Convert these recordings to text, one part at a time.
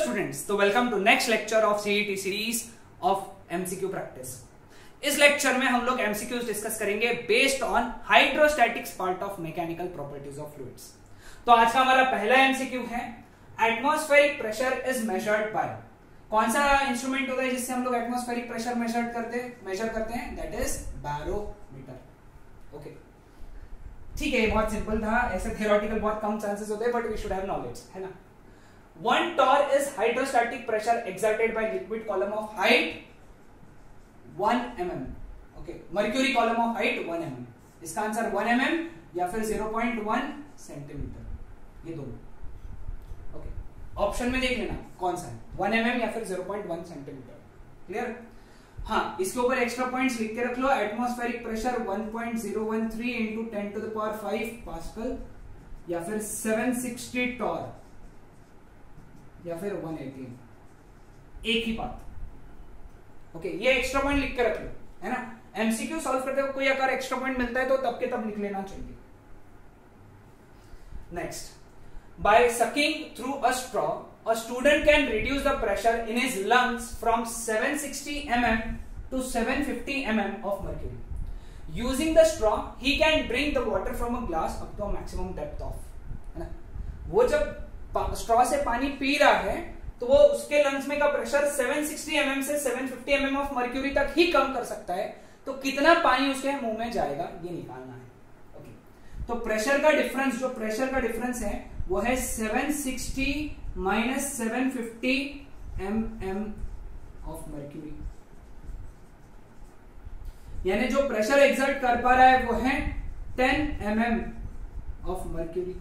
Students, तो welcome to next lecture of CET series of MCQ practice. इस lecture में हम लोग एमसीक्यूज डिस्कस करेंगे based on hydrostatics part of mechanical properties of fluids. तो आज का हमारा पहला एमसीक्यू है, atmospheric pressure is measured by. कौन सा इंस्ट्रूमेंट होता है जिससे हम लोग एटमॉस्फेरिक प्रेशर मेजर करते हैं? That is barometer. ओके, ठीक है, बहुत सिंपल था। ऐसे थियोरेटिकल बहुत कम चांसेस होते हैं, but we should have knowledge, है ना। 1 torr is hydrostatic pressure exerted by liquid column of height 1 mm. Okay, mercury column of height 1 mm. इसका आंसर 1 mm या फिर 0.1 सेंटीमीटर, ये दोनों। ओके, ऑप्शन में देख लेना कौन सा है, 1 mm या फिर 0.1 सेंटीमीटर। क्लियर? हाँ, इसके ऊपर एक्स्ट्रा पॉइंट्स लिख के रख लो। Atmospheric pressure 1.013 into 10 to the power 5 pascal या फिर 760 टॉर या फिर 118, एक ही बात। ओके, ये एक्स्ट्रा पॉइंट लिख के रख लो, है ना। एमसीक्यू सॉल्व करते हुए कोई अगर एक्स्ट्रा पॉइंट मिलता है तो तब के तब लिख लेना चाहिए। Next, by sucking through a straw a student can reduce the pressure in his lungs from 760 mm to 750 mm of mercury. Using the straw he can drink the water from a glass up to a maximum depth of, है ना। वो जब straw से पानी P रहा है तो वो उसके लंग्स में का प्रेशर 760 mm से 750 mm ऑफ मर्क्यूरी तक ही कम कर सकता है। तो कितना पानी उसके मुंह में जाएगा ये निकालना है। ओके, तो प्रेशर का डिफरेंस है वो है 760 माइनस 750 mm ऑफ मर्क्यूरी। यानी जो प्रेशर एक्सर्ट कर पा रहा है वो है 10 mm of mercury.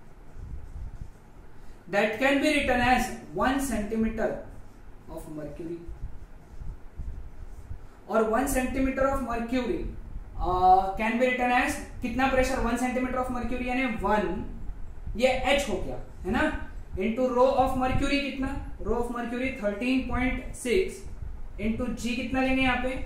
That can be written as 1 centimeter of mercury, और 1 centimeter of mercury can be written as कितना प्रेशर? 1 centimeter of mercury यानी 1, ये H हो गया, है ना, इंटू रो ऑफ मर्क्यूरी। कितना? Rho of mercury 13.6 into G कितना लेंगे यहाँ पे?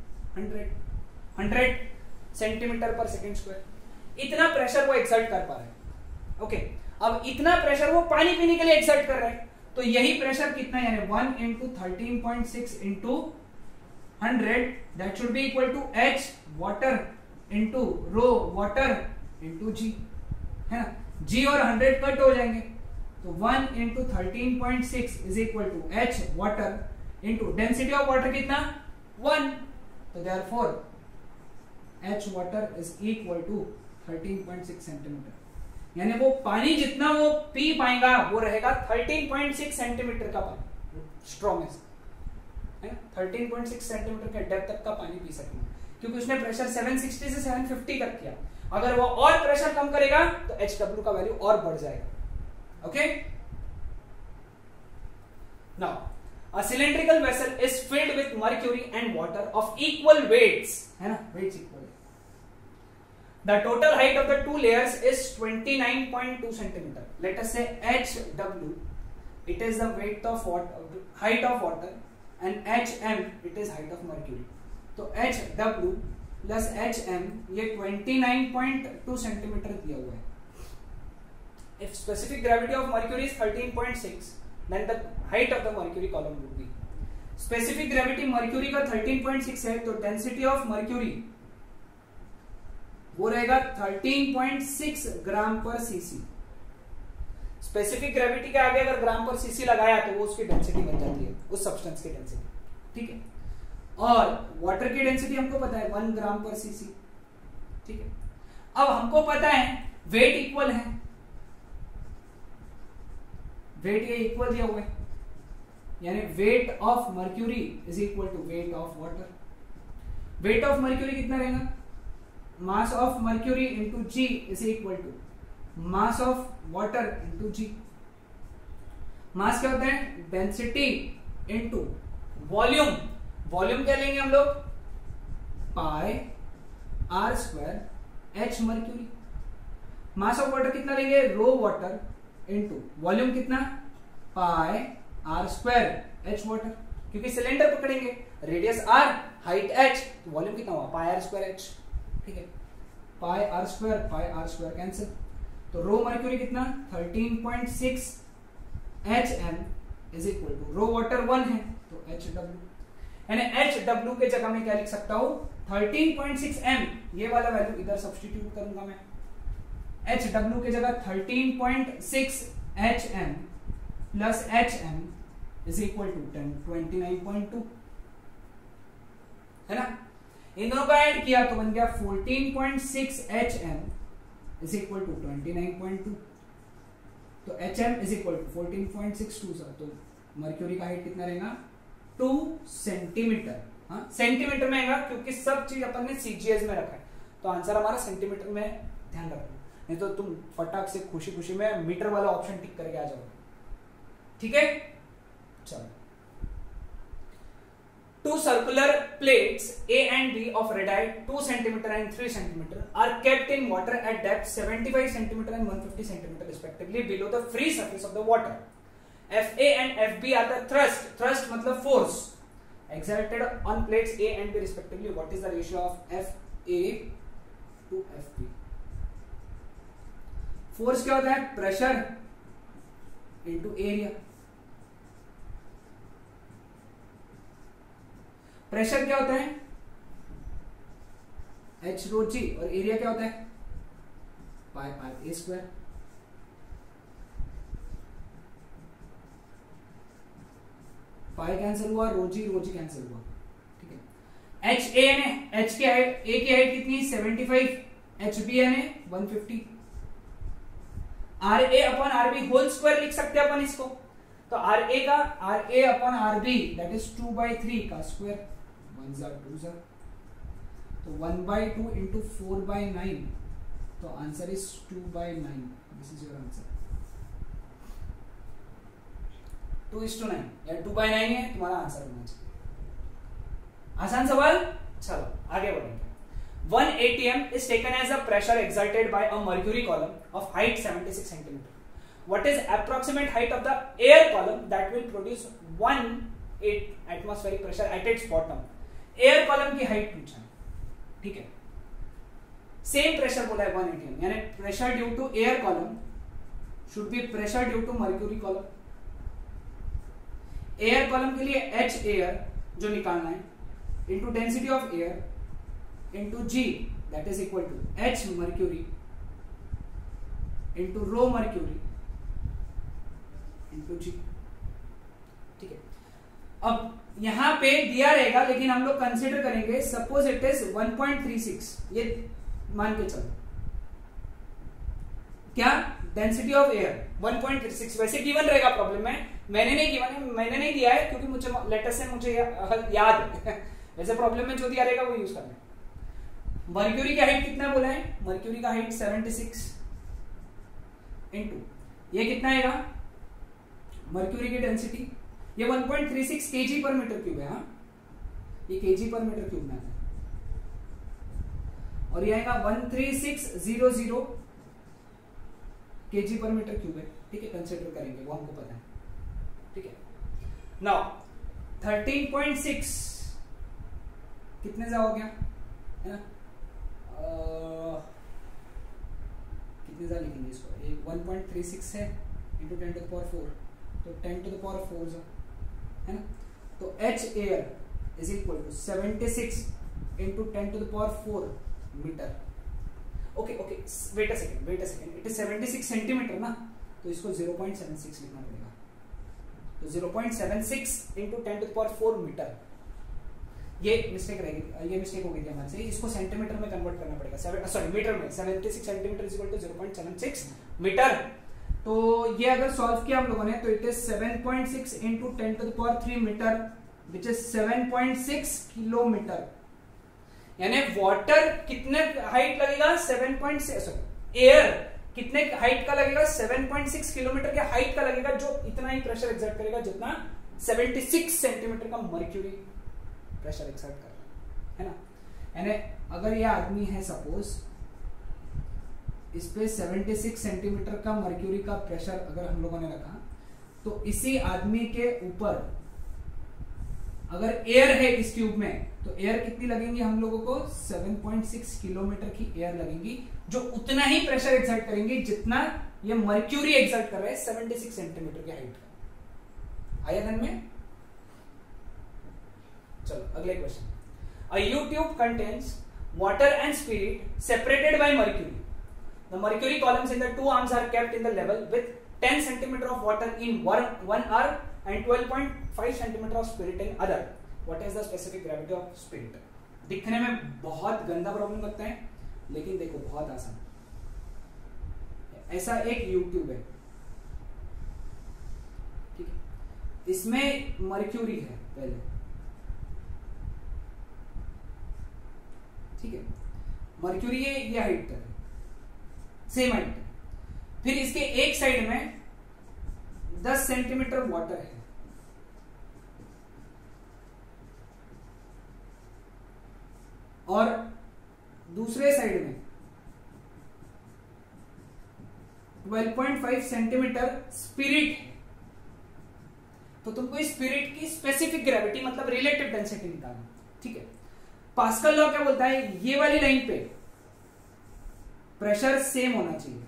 100 सेंटीमीटर पर सेकेंड स्क्वायर। इतना प्रेशर वो एक्सर्ट कर पा रहा है। ओके, अब इतना प्रेशर वो पानी पीने के लिए एक्सर्ट कर रहा है, तो यही प्रेशर कितना, यानी 1 into 13.6 into 100, that should be equal to H water into rho water into G, है ना। G और 100 कट हो जाएंगे, तो 1 into 13.6 is equal to H water into density of water कितना? 1, तो therefore H water is equal to 13.6 centimetre. यानी वो पानी जितना वो पी पाएगा वो रहेगा 13.6 सेंटीमीटर का पानी स्ट्रॉ में से, 13.6 सेंटीमीटर के डेप्थ तक का पानी पी सकेगा, क्योंकि उसने प्रेशर 760 से 750 कर किया। अगर वो और प्रेशर कम करेगा तो HW का वैल्यू और बढ़ जाएगा। Okay, now a cylindrical vessel is filled with mercury and water of equal weights, है ना, weights equal. The total height of the two layers is 29.2 centimeter. Let us say HW, it is the weight of water, height of water, and HM, it is height of mercury. तो HW plus HM ये 29.2 centimeter दिया हुआ है। If specific gravity of mercury is 13.6, then the height of the mercury column would be. Specific gravity mercury का 13.6 है, तो density of mercury वो रहेगा 13.6 ग्राम पर सीसी। स्पेसिफिक ग्रेविटी के आगे अगर ग्राम पर सीसी लगाया तो वो उसकी डेंसिटी बन जाती है, उस सब्सटेंस की डेंसिटी, ठीक है। और वाटर की डेंसिटी हमको पता है 1 ग्राम पर सीसी, ठीक है। अब हमको पता है वेट इक्वल है, वेट ये इक्वल दिया हुआ है, यानी weight of mercury is equal to weight of water. Weight of mercury कितना रहेगा? Mass of mercury into G is equal to mass of water into G। Mass क्या होता है? Density into volume. वॉल्यूम क्या लेंगे हम लोग? Pi R square H mercury. Mass of water कितना लेंगे? रो वाटर इंटू वॉल्यूम कितना? Pi R square H water, क्योंकि सिलेंडर पकड़ेंगे, रेडियस R, हाइट H, तो वॉल्यूम कितना हुआ? पाई R स्क्वायर H, ठीक है। पाई R स्क्वायर कैंसिल, तो रो मर्क्यूरी कितना? 13.6 HM is equal to rho water 1 है तो HW, यानी HW के जगह में क्या लिख सकता हूं 13.6 m, ये वाला वैल्यू इधर सब्स्टिट्यूट करूंगा मैं, HW के जगह 13.6 HM plus HM is equal to 29.2 है ना। इन दोनों को ऐड किया तो बन गया 14.6 HM इज इक्वल टू 29.2, तो HM is equal to 14.62 sir, तो मर्क्यूरी का हाइट कितना रहेगा 2 सेंटीमीटर। हाँ सेंटीमीटर में आएगा क्योंकि सब चीज अपन ने CGS में रखा है, तो आंसर हमारा सेंटीमीटर में ध्यान रखना, नहीं तो तुम फटाक से खुशी खुशी में मीटर वाला ऑप्शन टिक करके आ जाओगे। ठीक है चलो, two circular plates A and B of radii 2 cm and 3 cm are kept in water at depth 75 cm and 150 cm respectively below the free surface of the water. FA and FB are the thrust मतलब force exerted on plates A and B respectively. What is the ratio of FA to FB? Force क्या होता है pressure into area, pressure क्या होता है H rho G, और area क्या होता है पाई आर ए स्क्वायर। पाई कैंसिल हुआ, रो जी कैंसिल हुआ, ठीक है। H A ने H की हाइट, A की हाइट कितनी 75, H B ने 150, R A upon R B whole square लिख सकते हैं अपन इसको, तो आर ए का R A upon R B that is 2/3 का स्क्वायर, 1 जार 2 जार, तो 1/2 इंटू 4/9, तो answer is 2/9, this is your answer 2:9 या 2/9 है तुम्हारा आंसर होना चाहिए। आसान सवाल, चलो आगे बढ़ेंगे। 1 atm is taken as a pressure exerted by a mercury column of height 76 cm. What is approximate height of the air column that will produce 1 atmospheric pressure at its bottom? Air column की height पूछा है, ठीक है। Same pressure बोला है 1 atm, यानी pressure due to air column should be pressure due to mercury column. Air column के लिए H एयर जो निकालना है into density of air into G that is equal to H mercury into rho mercury into G, ठीक है। अब यहां पे दिया रहेगा लेकिन हम लोग कंसीडर करेंगे सपोज इट इज 1.36, ये मान के चलो क्या डेंसिटी ऑफ एयर 1.36 वैसे गिवन रहेगा प्रॉब्लम में, मैंने नहीं दिया है क्योंकि मुझे लेटेस्ट से मुझे याद है वैसे प्रॉब्लम में जो दिया रहेगा वो यूज करना है। मर्क्यूरी का हाइट कितना बोला है, मर्क्यूरी का हाइट 76 इंटू ये कितना आएगा मर्क्यूरी की डेंसिटी, ये 1.36 kg पर मीटर क्यूब है, हाँ ये kg पर मीटर क्यूब में आता है, और ये आएगा 13600 kg पर मीटर क्यूब है, ठीक है। कंसिडर करेंगे वो हमको पता है, ठीक है। नाउ 13.6 कितने से हो गया है ना, कितने सा लिखेंगे इसको, एक 1.36 है इंटू 10 टू द पावर 4, तो 10 टू द पावर 4 है ना, तो H air is equal to 76 into 10 to the power 4 metre. Okay wait a second, it is 76 centimetre ना, तो इसको 0.76 लिखना पड़ेगा, तो 0.76 into 10 to the power 4 metre, ये मिस्टेक रहेगी, ये मिस्टेक हो गई थी हमारे से, इसको सेंटीमीटर में कन्वर्ट करना पड़ेगा, सॉरी मीटर में। 76 centimetre is equal to 0.76 metre, तो ये अगर सॉल्व किया हम लोगों ने तो it is 7.6 into 10 to the power 3 metre which is 7.6 kilometre, यानी वाटर कितने हाइट लगेगा 7.6, एयर कितने हाइट का लगेगा 7.6 किलोमीटर के हाइट का लगेगा, जो इतना ही प्रेशर एक्सर्ट करेगा जितना 76 सेंटीमीटर का मर्क्यूरी प्रेशर एक्सर्ट कर रहा है ना। यानी अगर ये आदमी है सपोज इस पे 76 सेंटीमीटर का मर्क्यूरी का प्रेशर अगर हम लोगों ने रखा, तो इसी आदमी के ऊपर अगर एयर है इस ट्यूब में, तो एयर कितनी लगेंगी हम लोगों को 7.6 किलोमीटर की एयर लगेंगी, जो उतना ही प्रेशर एक्सर्ट करेंगे जितना ये मर्क्यूरी एक्सर्ट कर रहा है 76 सेंटीमीटर की हाइट का। आया ध्यान में? चलो अगले question. A U-tube contains water and spirit separated by mercury. The mercury columns in the two arms are kept in the level with 10 centimeter of water in one arm and 12.5 centimeter of spirit in other. What is the specific gravity of spirit? दिखने में बहुत गंदा problem लगता है, लेकिन देखो बहुत आसान. ऐसा एक U-tube है, ठीक है, इसमें मर्क्यूरी है पहले, ठीक है, मर्क्यूरी है, ये हाइट तक है, सेम हाइट. फिर इसके एक साइड में 10 सेंटीमीटर वाटर है, और दूसरे साइड में 12.5 सेंटीमीटर स्पिरिट है. तो तुमको इस स्पिरिट की स्पेसिफिक ग्रेविटी मतलब रिलेटिव डेंसिटी निकालना, ठीक है. पास्कल लॉ क्या बोलता है? ये वाली लाइन पे प्रेशर सेम होना चाहिए,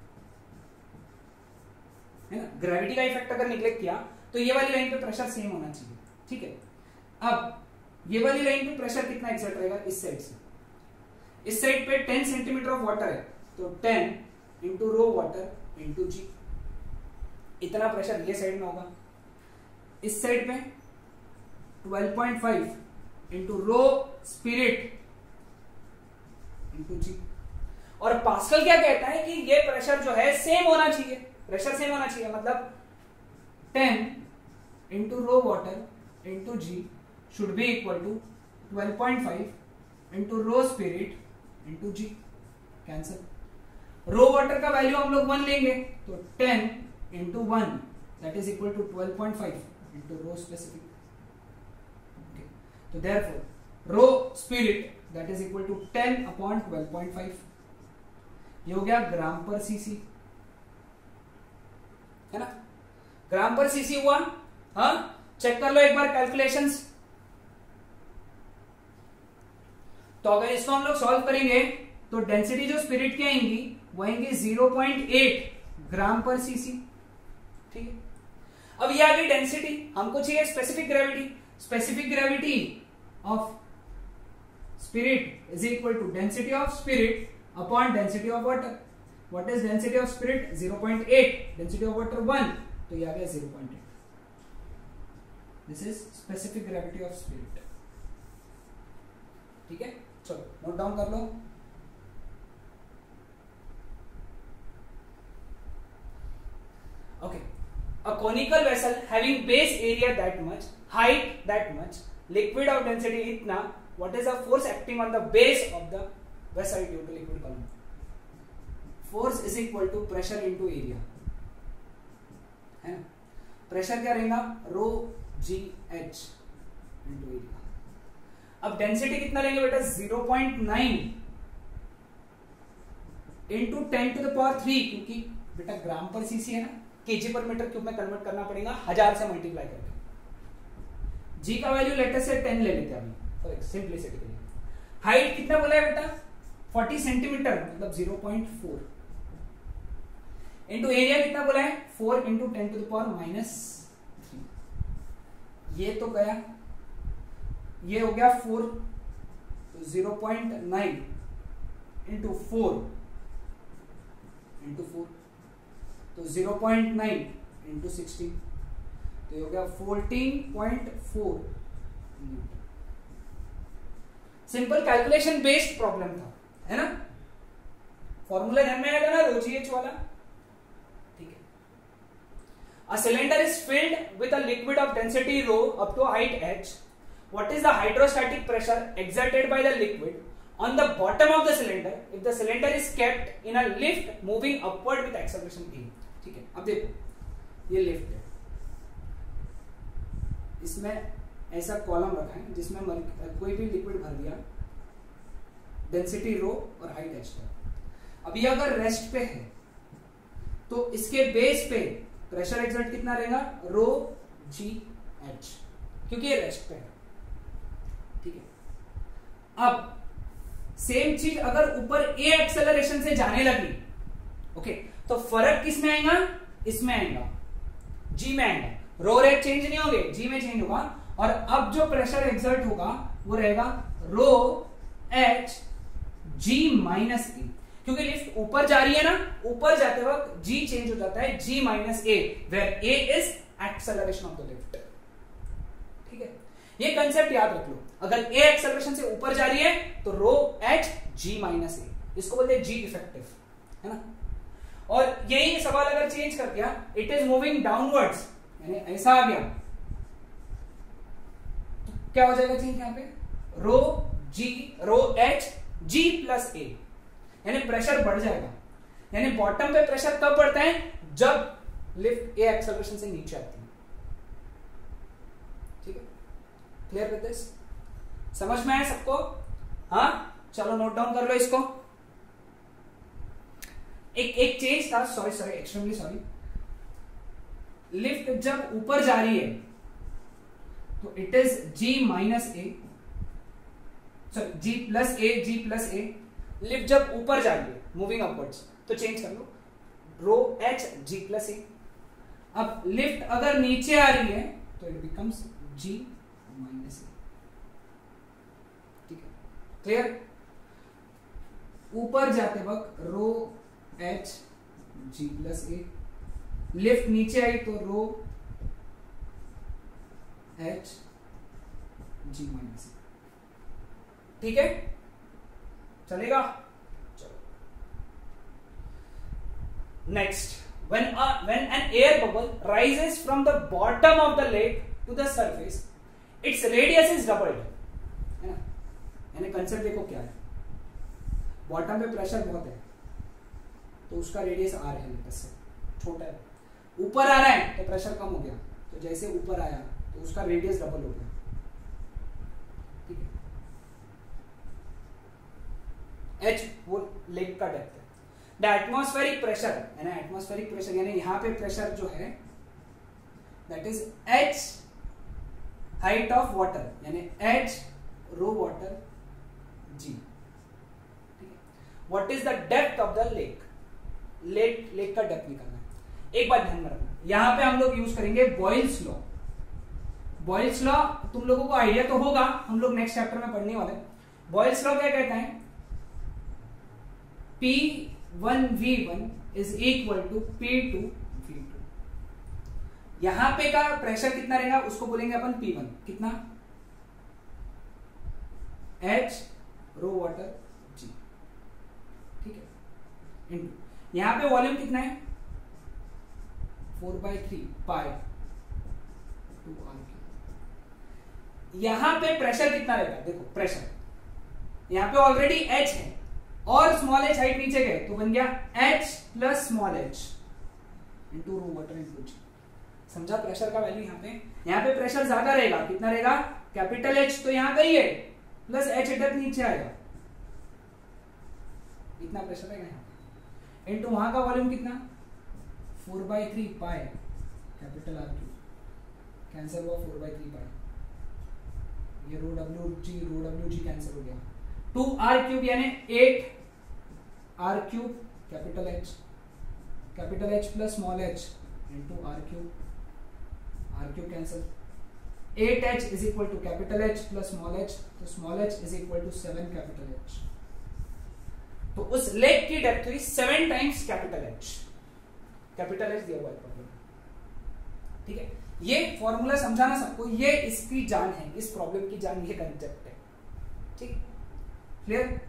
है ना. ग्रेविटी का इफेक्ट अगर निग्लेक्ट किया तो ये वाली लाइन पे प्रेशर सेम होना चाहिए, ठीक है. अब ये वाली लाइन पे प्रेशर कितना एक्सर्ट रहेगा? इस साइड से, इस साइड पे 10 सेंटीमीटर ऑफ वाटर है, तो 10 into rho water into G, इतना प्रेशर ये साइड में होगा. इस साइड पे 12.5 into rho spirit into G. और पास्कल क्या कहता है कि ये प्रेशर जो है सेम होना चाहिए, प्रेशर सेम होना चाहिए, मतलब 10 into rho water into G should be equal to 12.5 into rho spirit into G. Cancel. Rho water का वैल्यू हम लोग 1 लेंगे, तो 10 into 1 that is equal to 12.5 into rho specific. Okay. तो therefore rho spirit that is equal to 10 upon 12.5. ये हो गया ग्राम पर सीसी, है ना. ग्राम पर सीसी हुआ. हाँ, चेक कर लो एक बार कैलकुलेशंस. तो अगर इसको हम लोग सॉल्व करेंगे तो डेंसिटी जो स्पिरिट की आएंगी वो आएंगी 0.8 ग्राम पर सीसी, ठीक है. अब ये आ गई डेंसिटी, हमको चाहिए specific gravity. Specific gravity of spirit is equal to density of spirit upon density of water. What is density of spirit? 0.8. Density of water 1, तो ये आ गया 0.8. This is specific gravity of spirit, ठीक है. चलो note down कर लो. Okay. A conical vessel having base area that much, height that much, liquid of density इतना, what is the force acting on the base of the vessel due to liquid column? Force is equal to pressure into area, है ना. Pressure क्या रहेगा? Rho G H into area. अब density कितना लेंगे बेटा? 0.9 into 10 to the power 3, क्योंकि बेटा ग्राम पर सीसी है ना, केजी पर मीटर क्यूब में कन्वर्ट करना पड़ेगा 1000 से मल्टीप्लाई करके. जी का वैल्यू लेटर से 10 ले लेते हैं अभी फॉर सिंपलिसिटी के लिए. हाइट कितना बोला है बेटा? 40 सेंटीमीटर, मतलब 0.4 इंटू एरिया कितना बोला है? 4 इंटू 10 टू द पावर -3. ये तो गया, ये हो गया 4, तो 0.9 इंटू 4 इंटू 4, तो 0.9 इंटू 16, तो ये हो गया 14.4 newton. Simple calculation based problem था, है ना. फॉर्मूला ध्यान में आएगा ना, रो जी एच वाला, ठीक है. A cylinder is filled with a liquid of density rho up to height h. What is the hydrostatic pressure exerted by the liquid on the bottom of the cylinder if the cylinder is kept in a lift moving upward with acceleration v? ठीक है. अब देखो ये lift है, इसमें ऐसा column रखा है जिसमें कोई भी लिक्विड भर दिया, डेंसिटी रो और हाइट एच पर. अब ये अगर रेस्ट पे है तो इसके बेस पे प्रेशर एक्सर्ट कितना रहेगा? रो जी एच, क्योंकि ये रेस्ट पे है, ठीक है. अब सेम चीज अगर ऊपर ए एक्सेलरेशन से जाने लगी, ओके, तो फर्क किसमें आएगा? इसमें आएगा, जी में आएगा. रो रेट चेंज नहीं होंगे, जी में चेंज होगा, और अब जो प्रेशर एक्सर्ट होगा वो रहेगा रो एच जी माइनस ए, क्योंकि लिफ्ट ऊपर जा रही है ना, ऊपर जाते वक्त जी चेंज हो जाता है G minus A, where A is acceleration of the lift. ठीक है, ये कंसेप्ट याद रख लो, अगर ए एक्सेलरेशन से ऊपर जा रही है तो रो एच जी माइनस ए, इसको बोलते हैं जी इफेक्टिव, है ना। और यही सवाल अगर चेंज कर दिया, इट इज मूविंग डाउनवर्ड्स, यानी ऐसा आ गया, तो क्या हो जाएगा चेंज यहां पे, रो एच जी प्लस ए, यानी प्रेशर बढ़ जाएगा। यानी बॉटम पे प्रेशर कब बढ़ता है, जब लिफ्ट ए एक्सेलरेशन से नीचे आती है। ठीक है, क्लियर विद दिस, समझ में आया सबको? हाँ, चलो नोट डाउन कर लो इसको। एक चेंज था, सॉरी एक्सट्रीमली सॉरी, लिफ्ट जब ऊपर जा रही है तो it is G minus A, sorry G plus A, lift जब ऊपर जा रही है मूविंग अपवर्ड्स, तो चेंज कर लो, रो एच जी प्लस ए। अब लिफ्ट अगर नीचे आ रही है तो it becomes G minus A. ठीक है, क्लियर? ऊपर जाते वक्त rho H G plus A, lift नीचे आई तो रो एच जी माइनस ए। ठीक है, चलेगा? चलो next, when an air bubble rises from the bottom of the lake to the surface, its radius is doubled, है ना। यानी कंसेप्ट देखो क्या है, बॉटम पे प्रेशर बहुत है तो उसका रेडियस आर है, लेटेस्ट से छोटा है, ऊपर आ रहा है तो प्रेशर कम हो गया, तो जैसे ऊपर आया तो उसका रेडियस डबल हो गया। ठीक है, एच वो लेक का डेप्थ है। द एटमॉस्फेरिक प्रेशर, यानी यहां पे प्रेशर जो है that is H height of water, यानी एच रो वाटर जी। ठीक है, what is the depth of the lake, lake का डेप्थ निकालना है। एक बात ध्यान में रखना, यहां पे हम लोग यूज करेंगे बॉयल्स लॉ। बॉयल्स लॉ तुम लोगों को आइडिया तो होगा, हम लोग नेक्स्ट चैप्टर में पढ़ने वाले। बॉयल्स लॉ क्या कहता है, P1V1 is equal to P2V2। यहां पे का प्रेशर कितना रहेगा उसको बोलेंगे अपन P1, कितना, H रो वाटर G। ठीक है, इनटू यहां पे वॉल्यूम कितना है 4/3 पाई 2R। यहां पे प्रेशर कितना रहेगा, देखो प्रेशर यहां पे ऑलरेडी H है और स्मॉल h हाइट नीचे गए तो बन गया h plus small h into rho water into G. समझा प्रेशर का वैल्यू? यहाँ पे प्रेशर ज्यादा रहेगा, कितना रहेगा, कैपिटल H तो यहाँ का ही है, प्लस h डेप्थ नीचे आएगा, इतना प्रेशर रहेगा यहाँ पे, इंटू वहां का वॉल्यूम कितना 4/3 pi capital R cube, cancel हुआ 4/3 पाई, ये रो डब्ल्यू जी कैंसिल हो गया, 2R क्यूब यानी 8R cube capital H plus small h into R cube cancel, 8H is equal to capital H plus small h, तो small h is equal to 7 capital H। तो उस lake की depth हुई 7 times capital H दिया हुआ है problem. ठीक है, ये फॉर्मूला समझाना सबको, ये इसकी जान है, इस प्रॉब्लम की जान, ये कंसेप्ट है। ठीक, क्लियर?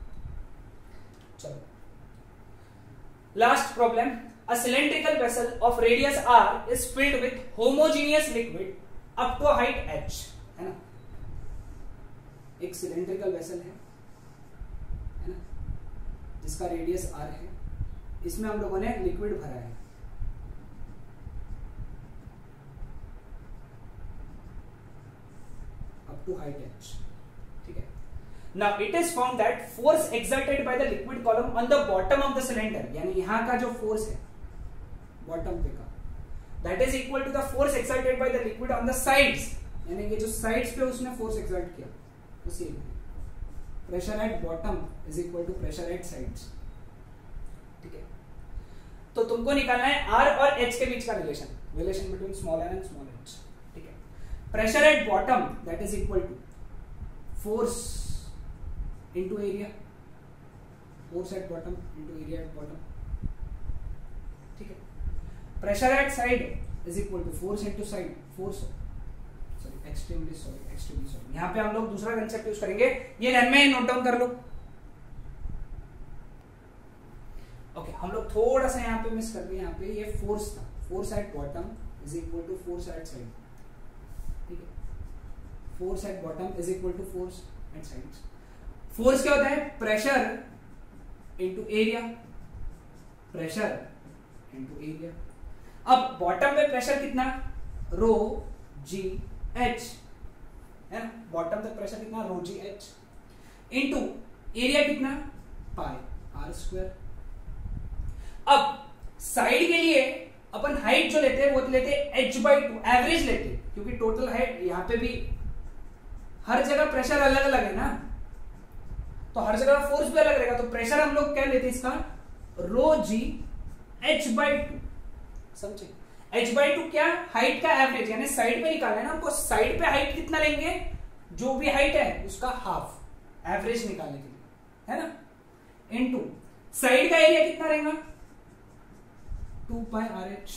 चलो last problem, a cylindrical vessel of radius r is filled with homogeneous liquid up to a height h, है ना। एक सिलेंड्रिकल वेसल है ना, जिसका रेडियस r है, इसमें हम लोगों ने लिक्विड भरा है, अप टू हाइट h। ठीक है, now it is found that force exerted by the liquid column on the bottom of the cylinder, यानी यहां का जो फोर्स है बॉटम पे का, that is equal to the force exerted by the liquid on the sides, यानी ये जो साइड्स पे उसने फोर्स एक्सर्ट किया, उसी pressure at bottom is equal to pressure at sides. ठीक है, तो तुमको निकालना है आर और एच के बीच का relation between small N and small H, ठीक है। Pressure at bottom that is equal to force into area, force at bottom into area at bottom, ठीक है। Pressure at side is equal to force into side, force extremely sorry यहां पे हम लोग दूसरा concept use करेंगे, ये line में नोट डाउन कर लो। ओके, हम लोग थोड़ा सा यहाँ पे मिस कर रहे हैं, यहाँ पे ये फोर्स था, force at bottom is equal to force at side, ठीक है। Force at bottom is equal to force at side. Force क्या होता है? Pressure into area, pressure into area. अब बॉटम पे प्रेशर कितना? रो जी एच, है ना, बॉटम तक प्रेशर कितना? Rho G H, into area कितना? Pi R square. अब साइड के लिए अपन हाइट जो लेते हैं वो लेते हैं h/2, एवरेज लेते हैं, क्योंकि टोटल हाइट यहां पे भी हर जगह प्रेशर अलग अलग है ना, तो हर जगह फोर्स भी अलग रहेगा, तो प्रेशर हम लोग क्या लेते हैं इसका? रो जी h/2, समझे? h/2 क्या? हाइट का एवरेज, यानी साइड पे निकालना है ना हमको, साइड पे हाइट कितना लेंगे? जो भी हाइट है उसका हाफ, एवरेज निकालने के लिए, है ना, इनटू साइड का एरिया कितना रहेगा? 2 pi R H,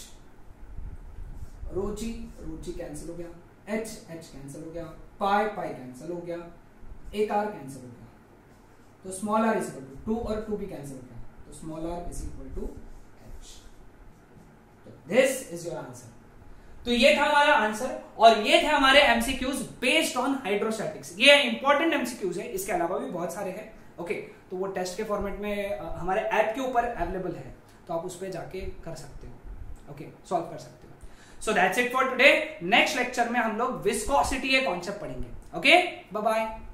rho G cancel हो गया, एच कैंसिल हो गया, पाई कैंसिल हो गया, एक आर कैंसिल हो गया, तो small R is equal to 2 और 2 भी कैंसिल हो गया, तो small R is equal to H. This is your answer. तो ये था हमारा आंसर और ये थे हमारे एमसीक्यूज बेस्ड ऑन हाइड्रोस्टैटिक्स। ये इंपॉर्टेंट एमसीक्यूज है, इसके अलावा भी बहुत सारे हैं। ओके, तो वो टेस्ट के फॉर्मेट में हमारे ऐप के ऊपर अवेलेबल है, तो आप उस पर जाके कर सकते हो, ओके, सॉल्व कर सकते हो। So that's it for today. Next lecture में हम लोग विस्कोसिटी के कॉन्सेप्ट पढ़ेंगे। Okay, bye bye.